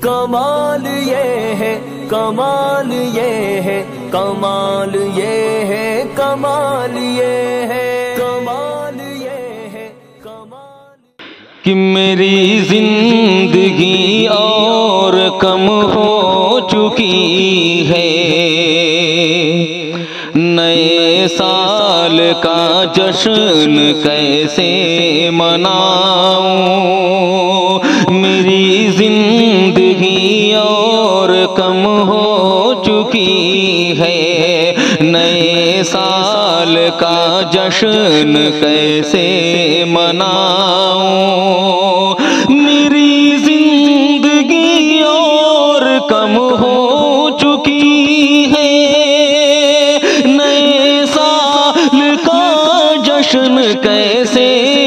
कमाल ये है, कमाल ये है, कमाल ये है, कमाल ये है, कमाल ये है, कमाल। कि मेरी जिंदगी और कम हो चुकी है, नए साल का जश्न कैसे मनाऊं। मेरी जिंदगी और कम हो चुकी है, नए साल का जश्न कैसे मनाऊं। मेरी जिंदगी और कम हो चुकी है, नए साल का जश्न कैसे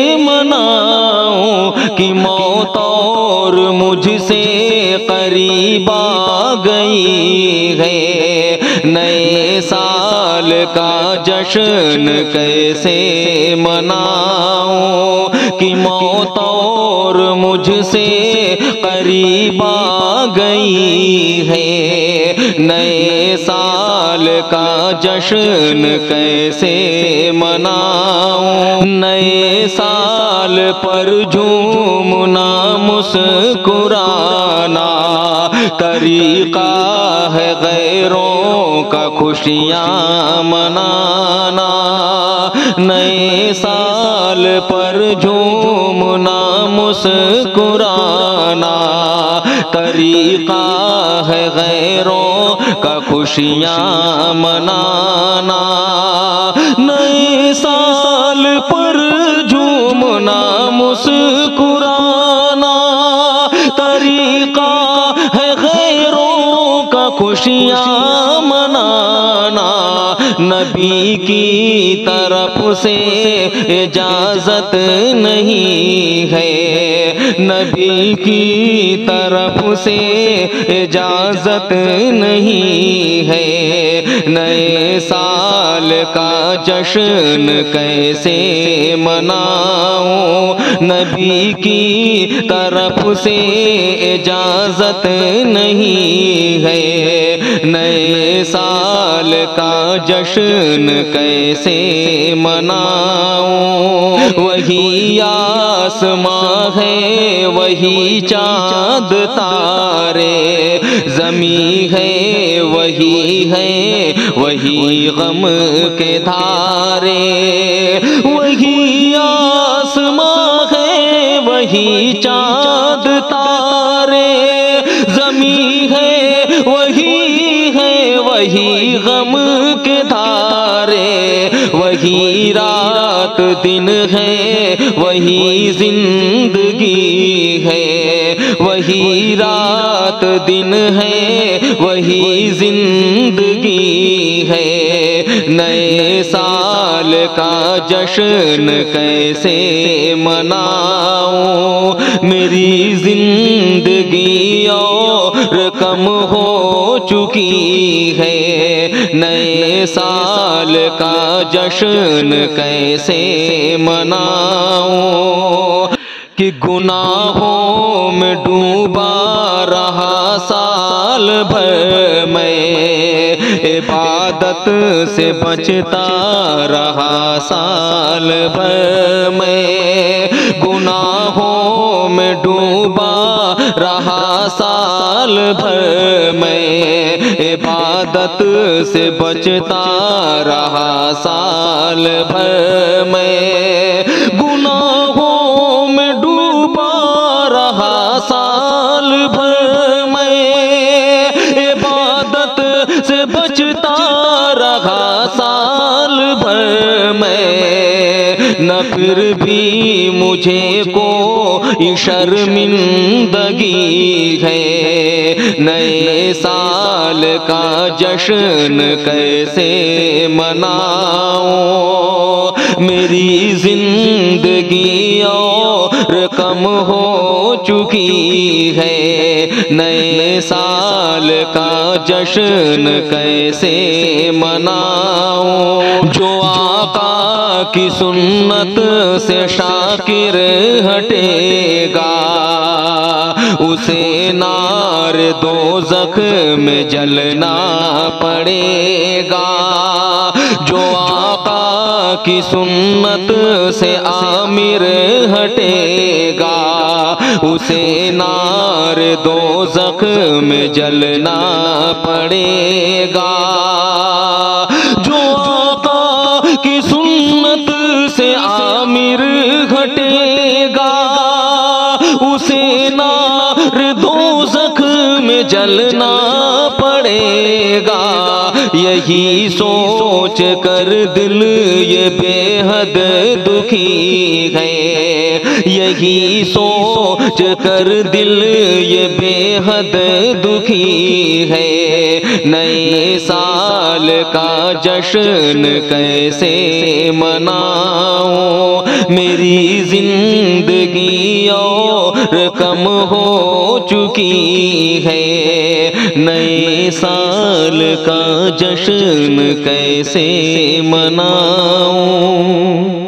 मनाऊं। कि मौत और मुझसे करीब आ गई है, नए साल का जश्न कैसे मनाऊं। कि मौत और मुझसे करीब आ गई है, नए साल का जश्न कैसे मनाऊं। नए साल पर झूमना मुस्कुराना तरीका है गैरों का खुशियाँ मनाना। नए साल पर झूमना मुस्कुराना तरीका है गैरों का खुशियाँ मनाना। नए साल पर झूमना मुस्कुराना तरीका है गैरों का खुशियाँ मनाना। नबी की तरफ से इजाजत नहीं है, नबी की तरफ से इजाजत नहीं है, नए साल का जश्न कैसे मनाऊं। नबी की तरफ से इजाजत नहीं है, नए साल का जश्न कैसे मनाऊं। वही आसमां है, वही चाँद तारे, ज़मीं है वही है, वही गम के धारे। वही आसमां है, वही चाँद तारे, ज़मीं है वही है, वही गम के धारे। वही रात दिन है, वही जिंदगी है, वही रात दिन है, वही जिंदगी है। नए साल का जश्न कैसे मनाऊं। मेरी जिंदगी और कम हो चुकी है, नए साल का जश्न कैसे मनाऊं। कि गुनाहों में डूबा रहा साल भर मैं, इबादत से बचता रहा साल भर मैं। गुनाहों में डूबा रहा साल भर मैं, इबादत से बचता रहा साल भर मैं। गुनाहों में डूबा रहा साल भर मैं, इबादत से बचता रहा साल भर मैं। न फिर भी मुझे को शर्मिंदगी है, नए साल का जश्न कैसे मनाऊं। मेरी जिंदगी और कम हो चुकी है, नए साल का जश्न कैसे मनाऊं। जो आका की सुन्नत से शाकिर हटेगा, उसे नार दोज़ख में जलना पड़ेगा। जो आका की सुन्नत से आमिर हटेगा, उसे नार दोज़ख में जलना पड़ेगा। जो आका की सुन्नत से आमिर हटेगा, उसे नार दोज़ख में जलना पड़ेगा। यही सोच कर दिल ये बेहद दुखी है, यही सोच कर दिल ये बेहद दुखी है। नए साल का जश्न कैसे मनाऊं, मेरी जिंदगी और कम हो चुकी है। नए साल का जश्न कैसे मनाऊं।